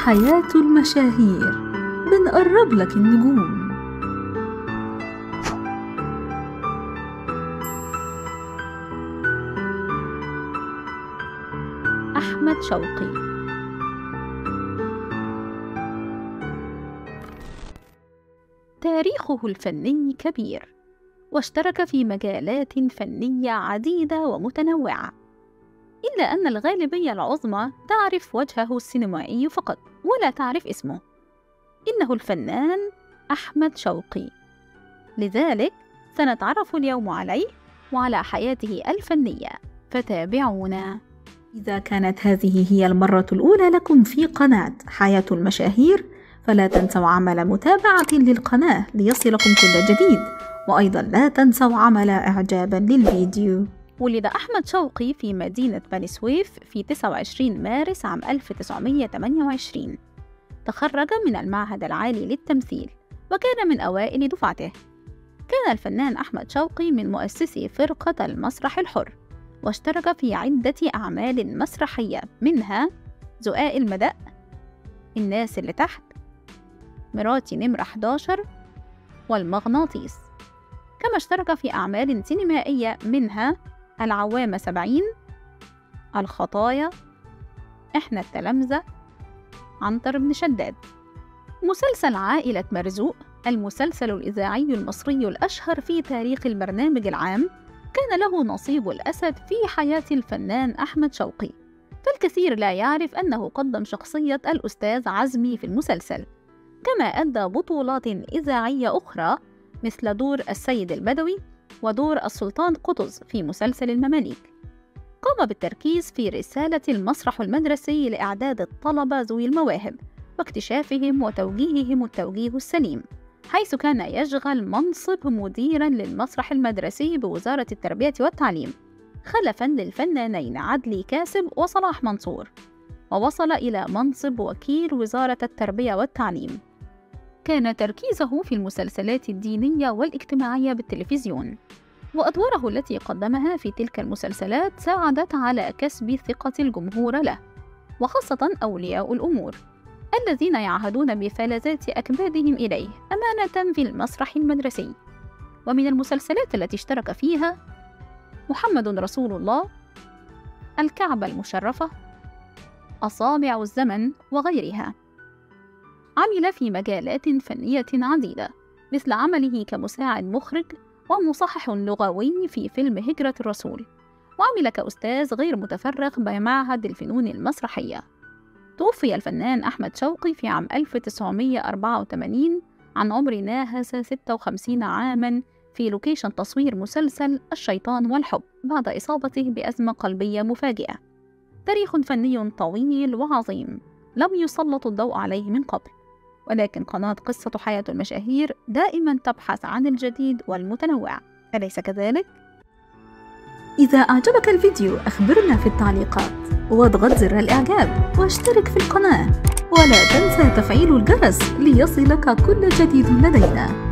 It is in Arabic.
حياة المشاهير، بنقرب لك النجوم. أحمد شوقي. تاريخه الفني كبير، واشترك في مجالات فنية عديدة ومتنوعة، إلا أن الغالبية العظمى تعرف وجهه السينمائي فقط ولا تعرف اسمه. إنه الفنان أحمد شوقي، لذلك سنتعرف اليوم عليه وعلى حياته الفنية، فتابعونا. إذا كانت هذه هي المرة الأولى لكم في قناة حياة المشاهير، فلا تنسوا عمل متابعة للقناة ليصلكم كل جديد، وأيضا لا تنسوا عمل إعجابا للفيديو. ولد أحمد شوقي في مدينة بني سويف في 29 مارس عام 1928. تخرج من المعهد العالي للتمثيل وكان من أوائل دفعته. كان الفنان أحمد شوقي من مؤسسي فرقة المسرح الحر، واشترك في عدة أعمال مسرحية، منها زقاق المدق، الناس اللي تحت، مراتي نمرة 11، والمغناطيس. كما اشترك في أعمال سينمائية، منها العوامة 70، الخطايا، إحنا التلامذة، عنتر بن شداد. مسلسل عائلة مرزوق، المسلسل الإذاعي المصري الأشهر في تاريخ البرنامج العام، كان له نصيب الأسد في حياة الفنان أحمد شوقي، فالكثير لا يعرف أنه قدم شخصية الأستاذ عزمي في المسلسل، كما أدى بطولات إذاعية أخرى مثل دور السيد البدوي ودور السلطان قطز في مسلسل المماليك. قام بالتركيز في رسالة المسرح المدرسي لإعداد الطلبة ذوي المواهب واكتشافهم وتوجيههم التوجيه السليم، حيث كان يشغل منصب مديراً للمسرح المدرسي بوزارة التربية والتعليم، خلفاً للفنانين عدلي كاسب وصلاح منصور، ووصل إلى منصب وكيل وزارة التربية والتعليم. كان تركيزه في المسلسلات الدينية والاجتماعية بالتلفزيون، وأدواره التي قدمها في تلك المسلسلات ساعدت على كسب ثقة الجمهور له، وخاصة أولياء الأمور الذين يعهدون بفلذات أكبادهم إليه أمانة في المسرح المدرسي. ومن المسلسلات التي اشترك فيها محمد رسول الله، الكعبة المشرفة، أصابع الزمن، وغيرها. عمل في مجالات فنية عديدة، مثل عمله كمساعد مخرج ومصحح لغوي في فيلم هجرة الرسول، وعمل كأستاذ غير متفرغ بمعهد الفنون المسرحية. توفي الفنان أحمد شوقي في عام 1984 عن عمر ناهز 56 عاماً في لوكيشن تصوير مسلسل الشيطان والحب، بعد إصابته بأزمة قلبية مفاجئة. تاريخ فني طويل وعظيم لم يسلط الضوء عليه من قبل، ولكن قناة قصة حياة المشاهير دائماً تبحث عن الجديد والمتنوع، أليس كذلك؟ إذا أعجبك الفيديو أخبرنا في التعليقات، واضغط زر الإعجاب واشترك في القناة، ولا تنسى تفعيل الجرس ليصلك كل جديد لدينا.